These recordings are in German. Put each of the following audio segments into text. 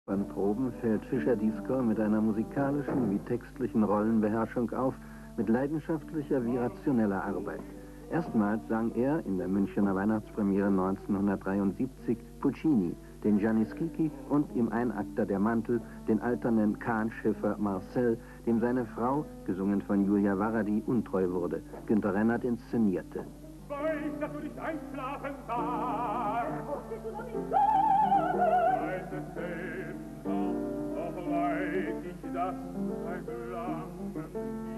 Beim Proben fällt Fischer-Dieskau mit einer musikalischen wie textlichen Rollenbeherrschung auf, mit leidenschaftlicher wie rationeller Arbeit. Erstmals sang er in der Münchner Weihnachtspremiere 1973 Puccini, den Gianni Schicchi und im Einakter Der Mantel den alternden Kahnschiffer Marcel, dem seine Frau, gesungen von Julia Varadi, untreu wurde. Günter Rennert inszenierte. Weiß, dass du nicht einschlafen darfst. Wusstest du noch nicht so? Weiß es selbst noch, doch weiß ich, dass seit langem nicht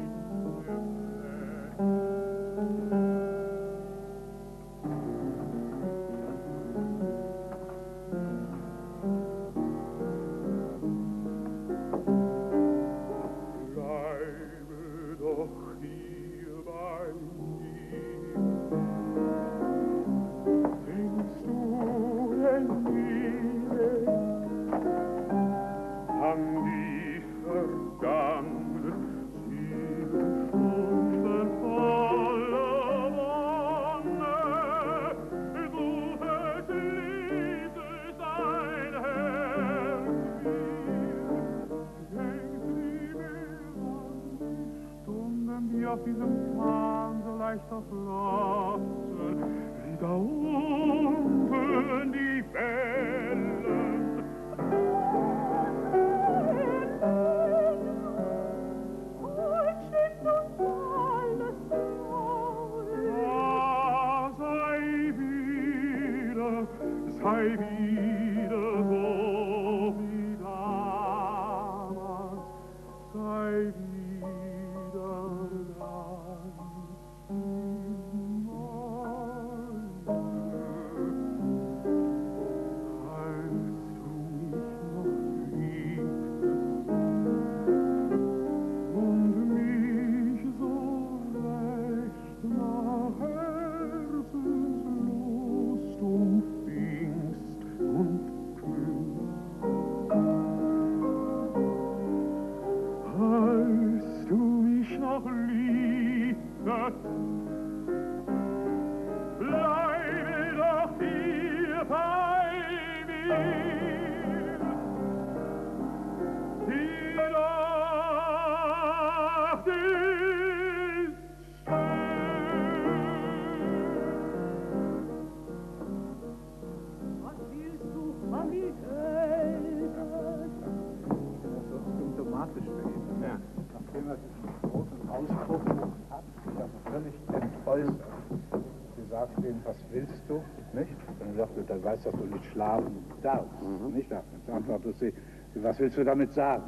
mehr bleibe doch hier bei mir. Denkst du denn nie an die vergangenen 7 Stunden voller Wonne? Suche schließlich dein Herz mir. Denk sie mir an die Stunden, die auf diesem Kahn so leicht verflossen, wie da unten die Wellen. Sei wieder so wie damals, sei wieder ganz im Neuen. Als du mich noch liebtest und mich so recht nach Herzenslust umfingst und küsst. Als du mich noch liebtest, bleibe doch hier bei mir. Die Nacht ist Was willst du von mir hören? Das ist so symptomatisch für ihn. Ja. Nachdem er diesen großen Ausdruck hat, sich also völlig entäußert. Sie sagt ihm, was willst du? Nicht? Und er sagt, du weißt, dass du nicht schlafen darfst. Nicht darfst. Jetzt antwortet sie, was willst du damit sagen?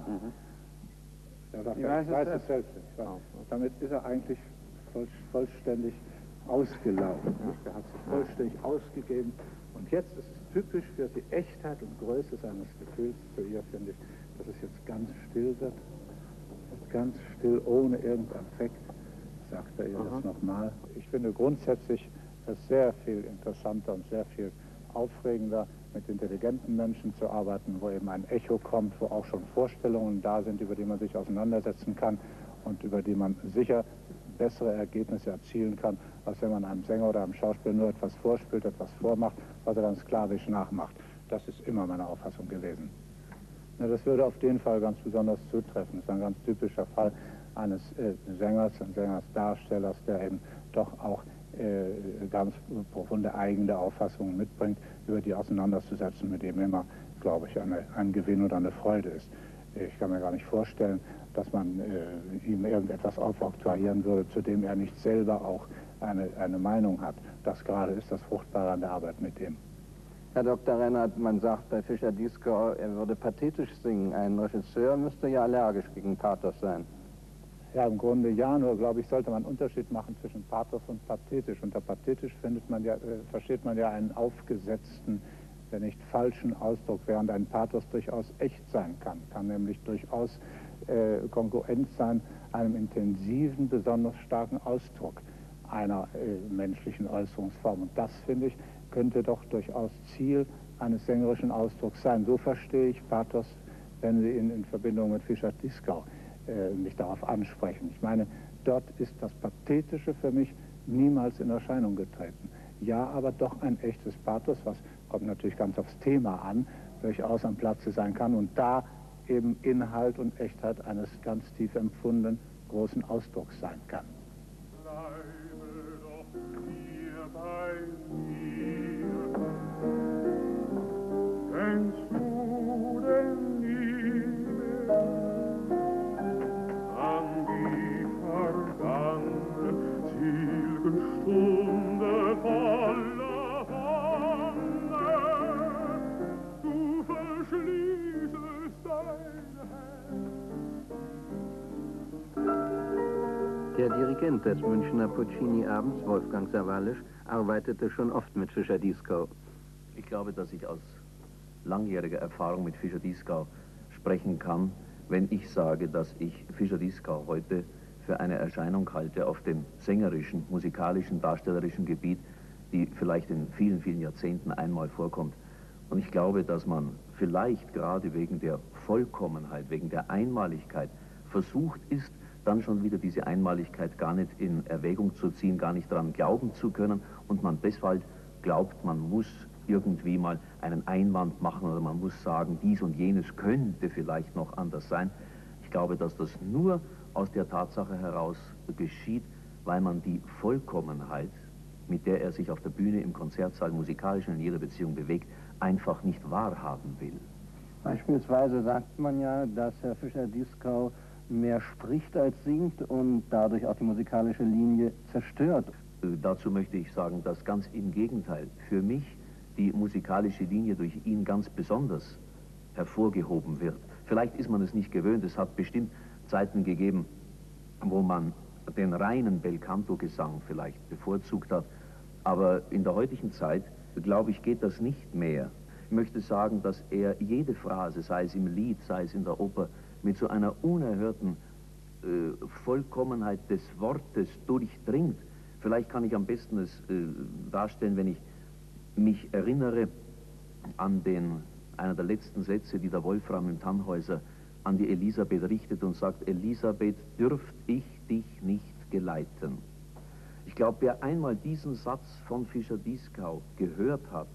Er sagt, ich weiß es selbst nicht. Damit ist er eigentlich vollständig ausgelaufen. Er hat sich vollständig ausgegeben. Und jetzt ist es typisch für die Echtheit und Größe seines Gefühls zu ihr, finde ich, dass es jetzt ganz still wird. Ganz still, ohne irgendeinen Affekt, sagt er ihr das nochmal. Ich finde grundsätzlich es sehr viel interessanter und sehr viel aufregender, mit intelligenten Menschen zu arbeiten, wo eben ein Echo kommt, wo auch schon Vorstellungen da sind, über die man sich auseinandersetzen kann und über die man sicher bessere Ergebnisse erzielen kann, als wenn man einem Sänger oder einem Schauspieler nur etwas vorspielt, etwas vormacht, was er dann sklavisch nachmacht. Das ist immer meine Auffassung gewesen. Ja, das würde auf jeden Fall ganz besonders zutreffen. Das ist ein ganz typischer Fall eines Sängers, eines Sängersdarstellers, der eben doch auch ganz profunde eigene Auffassungen mitbringt, über die auseinanderzusetzen, mit dem immer, glaube ich, ein Gewinn oder eine Freude ist. Ich kann mir gar nicht vorstellen, dass man ihm irgendetwas aufoktroyieren würde, zu dem er nicht selber auch eine Meinung hat. Das gerade ist das Fruchtbare an der Arbeit mit ihm. Herr Dr. Rennert, man sagt bei Fischer-Dieskau, er würde pathetisch singen. Ein Regisseur müsste ja allergisch gegen Pathos sein. Ja, im Grunde ja, nur glaube ich, sollte man einen Unterschied machen zwischen Pathos und pathetisch. Unter pathetisch versteht man ja einen aufgesetzten, wenn nicht falschen Ausdruck, während ein Pathos durchaus echt sein kann. Kann nämlich durchaus kongruent sein einem intensiven, besonders starken Ausdruck einer menschlichen Äußerungsform. Und das, finde ich, könnte doch durchaus Ziel eines sängerischen Ausdrucks sein. So verstehe ich Pathos, wenn Sie ihn in Verbindung mit Fischer-Dieskau mich darauf ansprechen. Ich meine, dort ist das Pathetische für mich niemals in Erscheinung getreten. Ja, aber doch ein echtes Pathos, was kommt natürlich ganz aufs Thema an. durchaus am Platze sein kann und da eben Inhalt und Echtheit eines ganz tief empfundenen großen Ausdrucks sein kann. Bleibe doch hier bei mir. Denkst du denn nie mehr an die vergangene Stunde voller Wonne? Du verschließest dein Herz. Der Dirigent des Münchner Puccini-Abends, Wolfgang Sawallisch, arbeitete schon oft mit Fischer-Dieskau. Ich glaube, dass ich aus langjähriger Erfahrung mit Fischer-Dieskau sprechen kann, wenn ich sage, dass ich Fischer-Dieskau heute für eine Erscheinung halte auf dem sängerischen, musikalischen, darstellerischen Gebiet, die vielleicht in vielen, vielen Jahrzehnten einmal vorkommt. Und ich glaube, dass man vielleicht gerade wegen der Vollkommenheit, wegen der Einmaligkeit versucht ist, dann schon wieder diese Einmaligkeit gar nicht in Erwägung zu ziehen, gar nicht daran glauben zu können und man deshalb glaubt, man muss irgendwie mal einen Einwand machen oder man muss sagen, dies und jenes könnte vielleicht noch anders sein. Ich glaube, dass das nur aus der Tatsache heraus geschieht, weil man die Vollkommenheit, mit der er sich auf der Bühne, im Konzertsaal, musikalisch und in jeder Beziehung bewegt, einfach nicht wahrhaben will. Beispielsweise sagt man ja, dass Herr Fischer-Dieskau mehr spricht als singt und dadurch auch die musikalische Linie zerstört. Dazu möchte ich sagen, dass ganz im Gegenteil für mich die musikalische Linie durch ihn ganz besonders hervorgehoben wird. Vielleicht ist man es nicht gewöhnt, es hat bestimmt Zeiten gegeben, wo man den reinen Belcanto-Gesang vielleicht bevorzugt hat, aber in der heutigen Zeit, glaube ich, geht das nicht mehr. Ich möchte sagen, dass er jede Phrase, sei es im Lied, sei es in der Oper, mit so einer unerhörten Vollkommenheit des Wortes durchdringt. Vielleicht kann ich am besten es darstellen, wenn ich mich erinnere an einer der letzten Sätze, die der Wolfram im Tannhäuser an die Elisabeth richtet und sagt: Elisabeth, dürft ich dich nicht geleiten? Ich glaube, wer einmal diesen Satz von Fischer-Dieskau gehört hat,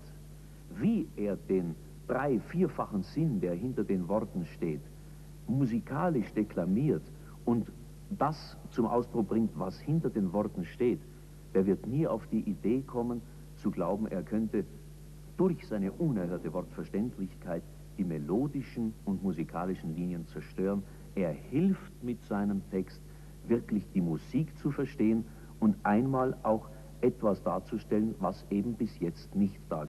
wie er den vierfachen Sinn, der hinter den Worten steht, musikalisch deklamiert und das zum Ausdruck bringt, was hinter den Worten steht, der wird nie auf die Idee kommen, zu glauben, er könnte durch seine unerhörte Wortverständlichkeit die melodischen und musikalischen Linien zerstören. Er hilft mit seinem Text wirklich die Musik zu verstehen und einmal auch etwas darzustellen, was eben bis jetzt nicht dargestellt